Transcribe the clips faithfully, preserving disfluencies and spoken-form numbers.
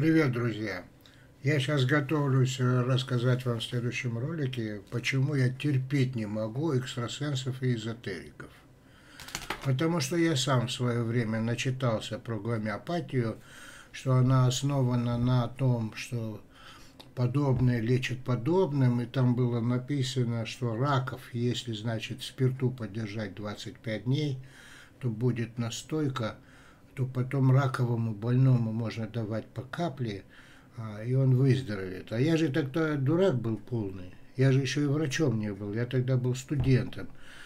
Привет, друзья! Я сейчас готовлюсь рассказать вам в следующем ролике, почему я терпеть не могу экстрасенсов и эзотериков. Потому что я сам в свое время начитался про гомеопатию, что она основана на том, что подобное лечит подобным, и там было написано, что раков, если, значит, в спирту подержать двадцать пять дней, то будет настойка, то потом раковому больному можно давать по капле, и он выздоровеет. А я же тогда дурак был полный. Я же еще и врачом не был. Я тогда был студентом.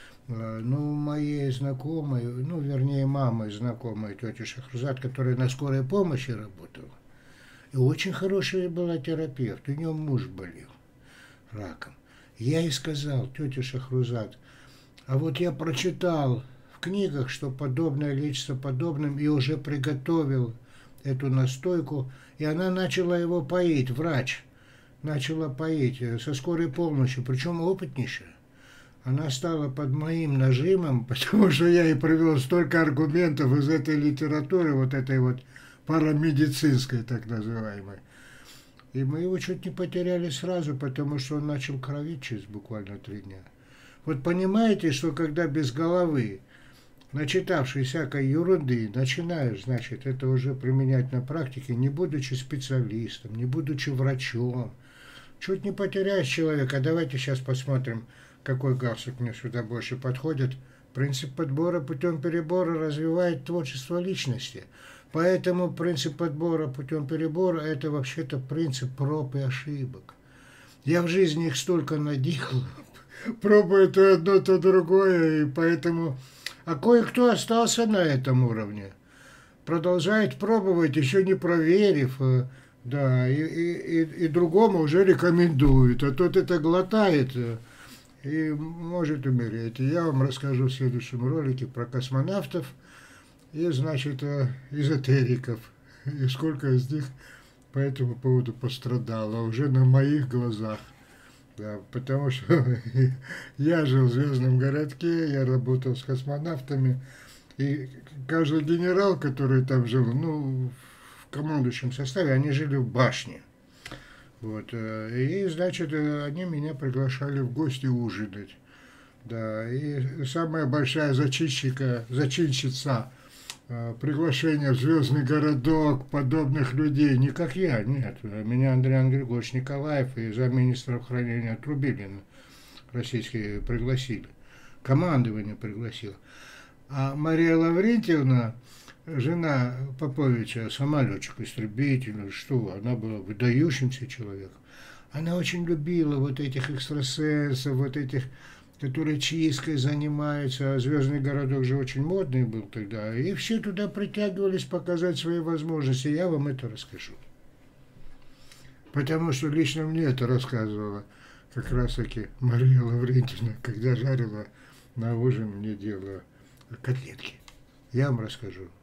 Ну, моей знакомой, ну, вернее, мамой знакомой, тети Шахрзад, которая на скорой помощи работала. И очень хорошая была терапевт. У нее муж болел раком. Я ей сказал: тетя Шахрзад, а вот я прочитал в книгах, что подобное лечится подобным, и уже приготовил эту настойку, и она начала его поить, врач начала поить со скорой помощью, причем опытнейшая. Она стала под моим нажимом, потому что я ей привел столько аргументов из этой литературы, вот этой вот парамедицинской, так называемой. И мы его чуть не потеряли сразу, потому что он начал кровить через буквально три дня. Вот понимаете, что когда без головы, начитавшись всякой ерунды, начинаешь, значит, это уже применять на практике, не будучи специалистом, не будучи врачом, чуть не потеряешь человека. Давайте сейчас посмотрим, какой галстук мне сюда больше подходит. Принцип подбора путем перебора развивает творчество личности. Поэтому принцип подбора путем перебора – это вообще-то принцип проб и ошибок. Я в жизни их столько наделал, пробую то одно, то другое, и поэтому... А кое-кто остался на этом уровне, продолжает пробовать, еще не проверив, да, и, и, и, и другому уже рекомендует, а тот это глотает и может умереть. И я вам расскажу в следующем ролике про космонавтов и, значит, эзотериков, и сколько из них по этому поводу пострадало уже на моих глазах. Да, потому что я жил в звездном городке, я работал с космонавтами, и каждый генерал, который там жил, ну, в командующем составе, они жили в башне. Вот, и, значит, они меня приглашали в гости ужинать. Да, и самая большая зачинщика, зачинщица приглашения в звездный городок подобных людей, не как я, нет. Меня Андрей Григорьевич Николаев и замминистра хранения Трубилин российские пригласили. Командование пригласило. А Мария Лаврентьевна, жена Поповича, самолетчик-истребитель, что, она была выдающимся человеком. Она очень любила вот этих экстрасенсов, вот этих, которые чисткой занимаются, а звездный городок же очень модный был тогда, и все туда притягивались показать свои возможности. Я вам это расскажу. Потому что лично мне это рассказывала как раз-таки Мария Лаврентьевна, когда жарила на ужин, мне делала котлетки. Я вам расскажу.